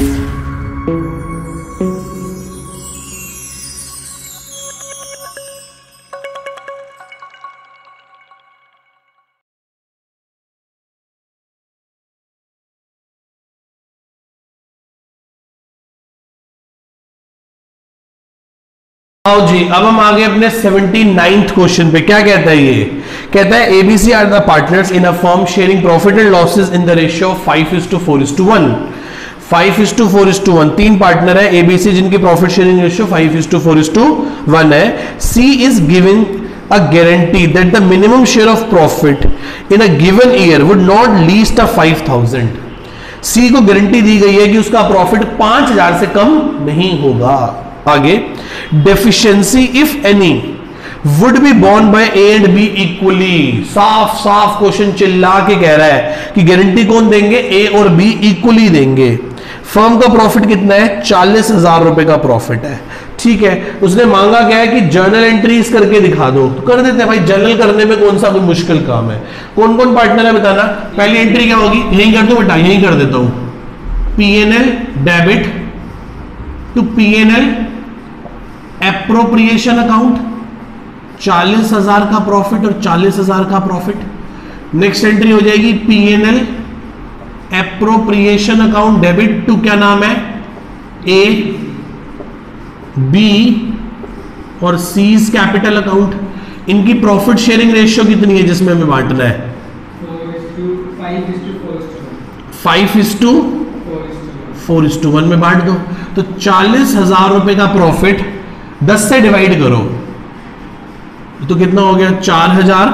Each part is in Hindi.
आओ जी, अब हम आगे अपने 79th क्वेश्चन पे। क्या कहता है ये? कहता है ABC are the partners in a firm sharing profit and losses in the ratio 5:4:1। 5:4:1 तीन पार्टनर है एबीसी जिनकी प्रॉफिट शेयरिंग रेशियो 5:4:1 है। C is giving a guarantee that the minimum share of profit in a given year would not least a 5,000। C को गारंटी दी गई है कि उसका प्रॉफिट 5,000 से कम नहीं होगा। आगे, deficiency if any would be borne by A and B equally. साफ साफ क्वेश्चन चिल्ला के कह रहा है कि गारंटी कौन देंगे? ए और बी इक्वली देंगे। फर्म का प्रॉफिट कितना है? 40,000 रुपए का प्रॉफिट है। ठीक है, उसने मांगा क्या है कि जर्नल एंट्रीज करके दिखा दो, तो कर देते हैं भाई। जर्नल करने में कौन सा कोई मुश्किल काम है? कौन कौन पार्टनर है बताना। पहली एंट्री क्या होगी? यही कर दो बेटा, यही कर देता हूं। PNL debit to PNL appropriation account, 40,000 का प्रॉफिट और 40,000 का प्रॉफिट। नेक्स्ट एंट्री हो जाएगी PNL appropriation account debit to क्या नाम है? ए, बी और सीज कैपिटल अकाउंट। इनकी प्रॉफिट शेयरिंग रेशियो कितनी है जिसमें हमें बांटना है? 5:4:1 में बांट दो। तो 40,000 रुपए का प्रॉफिट 10 से डिवाइड करो तो कितना हो गया? 4,000,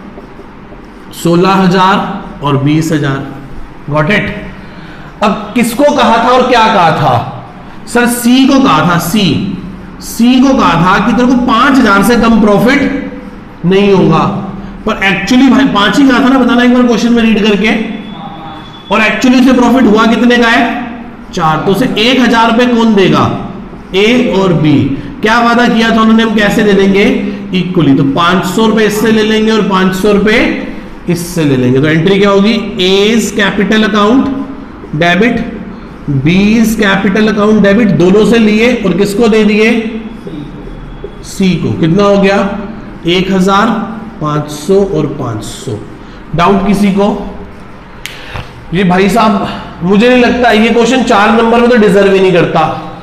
16,000 और 20,000। Got it? अब किसको कहा था और क्या कहा था? सर सी को कहा था। सी को कहा था कि तेरे को 5,000 से कम प्रॉफिट नहीं होगा, पर एक्चुअली भाई 5 ही कहा था ना, बताना एक बार क्वेश्चन में रीड करके। और एक्चुअली उसे प्रॉफिट हुआ कितने का है? 4। तो उसे 1,000 रुपए कौन देगा? ए और बी। क्या वादा किया था उन्होंने? हम कैसे दे देंगे? इक्वली। तो 500 रुपए इससे ले लेंगे और 500 रुपए इससे ले लेंगे। तो एंट्री क्या होगी? A's capital account debit, B's capital account debit, दोनों से लिए और किसको दे दिए? सी को। कितना हो गया? 1,000, 500 और 500। डाउट किसी को? ये भाई साहब मुझे नहीं लगता ये क्वेश्चन 4 नंबर में तो डिजर्व ही नहीं करता,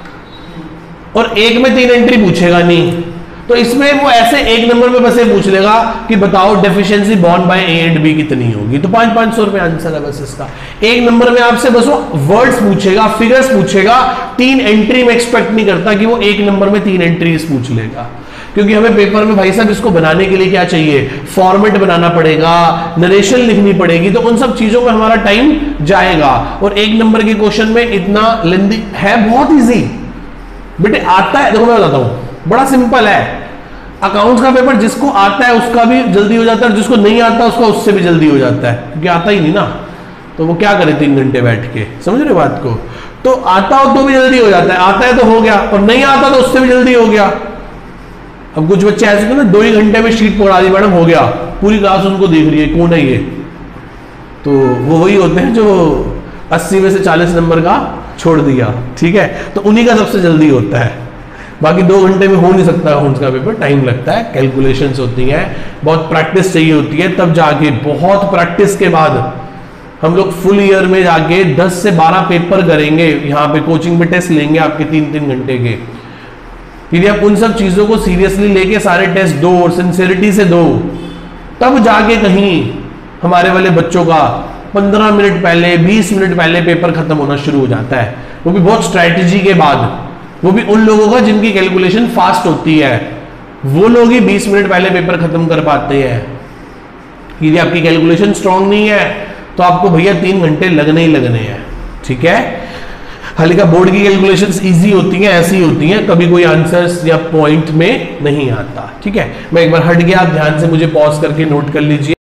और एक में 3 एंट्री पूछेगा नहीं। तो इसमें वो ऐसे 1 नंबर में बस ये पूछ लेगा कि बताओ deficiency borne by A and B कितनी होगी, तो 500 रुपए आंसर है बस इसका। 1 नंबर में आपसे बस वो वर्ड्स पूछेगा, फिगर्स पूछेगा। 3 एंट्री में एक्सपेक्ट नहीं करता कि वो 1 नंबर में 3 एंट्रीज पूछ लेगा, क्योंकि हमें पेपर में भाई साहब इसको बनाने के लिए क्या चाहिए? फॉर्मेट बनाना पड़ेगा, नरेशन लिखनी पड़ेगी, तो उन सब चीजों में हमारा टाइम जाएगा। और 1 नंबर के क्वेश्चन में इतना लेंदी है, बहुत ईजी बेटे आता है। देखो मैं बताता हूं, बड़ा सिंपल है। अकाउंट्स का पेपर जिसको आता है उसका भी जल्दी हो जाता है, जिसको नहीं आता उसका उससे भी जल्दी हो जाता है, क्योंकि आता ही नहीं ना, तो वो क्या करे 3 घंटे बैठ के। समझ रहे बात को? तो आता हो तो भी जल्दी हो जाता है, आता है तो हो गया, और नहीं आता तो उससे भी जल्दी हो गया। अब कुछ बच्चे ऐसे ना 2 ही घंटे में शीट पकड़ा दी, मैडम हो गया, पूरी क्लास उनको देख रही है कौन है ये, तो वो वही होते हैं जो 80 में से 40 नंबर का छोड़ दिया। ठीक है, तो उन्हीं का सबसे जल्दी होता है। बाकी 2 घंटे में हो नहीं सकता अकाउंट्स का पेपर, टाइम लगता है, कैलकुलेशंस होती हैं, बहुत प्रैक्टिस चाहिए होती है, तब जाके बहुत प्रैक्टिस के बाद हम लोग फुल ईयर में जाके 10 से 12 पेपर करेंगे। यहाँ पे कोचिंग पे टेस्ट लेंगे आपके 3-3 घंटे के। यदि आप उन सब चीजों को सीरियसली लेके सारे टेस्ट दो और सिंसियरिटी से दो, तब जाके कहीं हमारे वाले बच्चों का 15 मिनट पहले, 20 मिनट पहले पेपर खत्म होना शुरू हो जाता है, वो भी बहुत स्ट्रैटेजी के बाद। वो भी उन लोगों का जिनकी कैलकुलेशन फास्ट होती है, वो लोग ही 20 मिनट पहले पेपर खत्म कर पाते हैं। यदि आपकी कैलकुलेशन स्ट्रांग नहीं है तो आपको भैया 3 घंटे लगने ही लगने हैं। ठीक है, हालांकि बोर्ड की कैलकुलेशंस इजी होती हैं, ऐसी होती हैं, कभी कोई आंसर्स या पॉइंट में नहीं आता। ठीक है, मैं एक बार हट गया, आप ध्यान से मुझे पॉज करके नोट कर लीजिए।